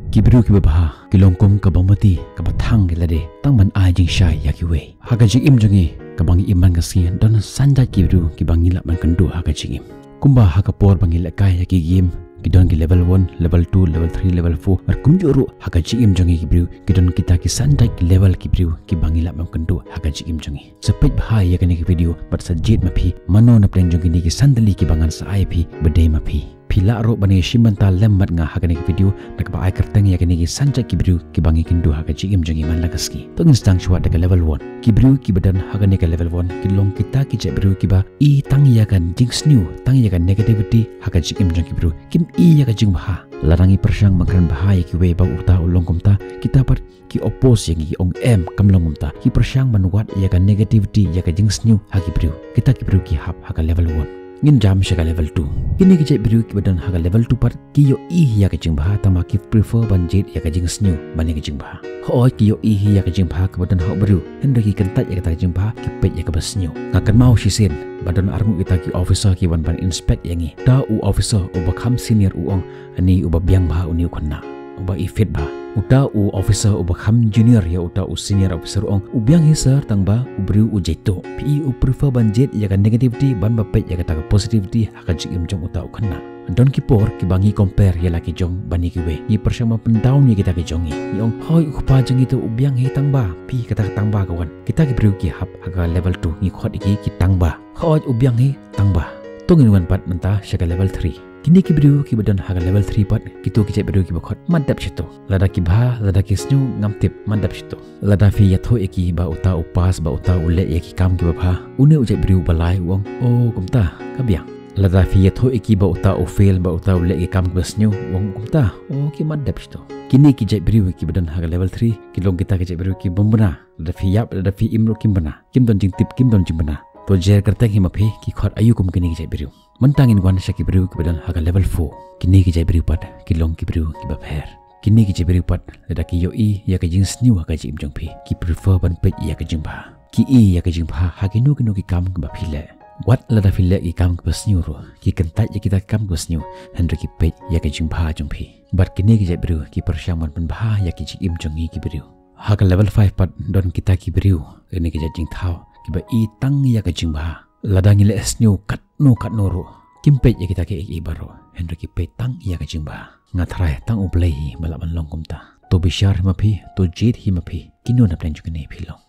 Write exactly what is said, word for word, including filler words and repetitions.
Kibru kibabaha kilongkom kabamati kabathang gilade tangman ai jing shai yakiwe haga jing im jongi kabangi iman gasi don sanja kibru kibangi la man kandu haga jing im kumba haga por bangi la kai yaki gim kidon ki level one level two level three level four mar kumjuru haga jing im jongi kibru kidon kita ki sanja ki level kibru kibangi la man kandu haga jing im jongi sepet bahai yakani ki video bat sajid mapi mano na plan jongi ni ki sandali kibangan sa I P bede mapi pila ro bani shimanta lemmat nga hagani video nak ba ai kerteng ya kini sanja kibru kibangi kindu haga jigim jongi man lagaski to instang chwa daga level one kibru kibadan hagani ka level one kilong kita ki jebru kiba i tang ya kan jinx new tang ya kan negativity haga jigim jongi bru kim i ya ka jing baha larangi persang mangkan bahaya ki we ba uta ulong kumta kita par ki oppose yang ong m kamlong kumta ki persang manuat ya kan negativity ya ka jinx new hagi bru kita kibru ki hap haga level one ngin jam shaka level two kini ki jai biru ki badan haga level two par ki yo i ya ka jing baha tama ki prefer banjit ya ka jing snew bani ka jing baha ho ki yo i ya ka jing baha ka badan ho baru henda ki kentat ya ka jing baha ki pet ya ka basnew ngakan mau shisin badan armu kita ki officer ki ban ban inspect yangi da u officer u bakham senior u ong ani u babiang baha uni khonna u ba ifit baha uta u officer u bakham junior ya uta u senior officer ong u biang hisar tangba u bru u jeto pi u prefer banjet ya ka negativity ban ba pet ya ka ta positivity haka jim jong uta u khanna don ki por ki bangi compare ya laki jong bani ki we i persama pendaun ni kita ki jongi ni ong hoi u pa jong itu u biang hi tangba pi kata tangba kawan kita ki bru ki hap haka level two ni khot iki ki tangba hoi u biang hi tangba tongin wan pat menta shaka level three kini ki bru ki badan haga level three pat kitu ki bru ki bakhot madap chito lada ki bha lada ki snu ngamtip madap chito lada fi yatho eki ba uta upas ba uta ule eki kam ki bha une u bru balai wong o kumta kabiang lada fi yatho eki ba uta u fail ba uta ule eki kam ki snu wong kumta o ki madap chito kini ki bru ki badan haga level three ki long kita ki bru ki bombana lada fi yap lada fi imro kim bana kim don jing tip kim don jing bana to jer kerteng hi mapi ki khot ayu kum kini ki bru mentangin wan shaki bru ki badan haga level four kini ki bru pat ki long ki bru ki bapher kini ki bru pat lada ki yo i ya ka jing snew haga jim jong phi ki prefer ban pet ya ka jing ba ki i ya ka jing ba ha ki nu ki nu ki kam ki baphile wat lada phile ki kam ki snew ro ki kentai ya kita kam ki snew hendra ki pet ya ka jing ba jong phi bat kini ki bru ki persyaman pan ba ya ki jim jong ki bru haga level five pat don kita ki bru ini ki jing thau ki ba i tang ya ka jing ba ladang ile snew kat no kat noro kimpet ya kita ke i baro hendra ki pe tang ya ka jingba ngathrai tang ublei balaban longkumta to bishar mapi to jit hi mapi kinu na plan jukene philo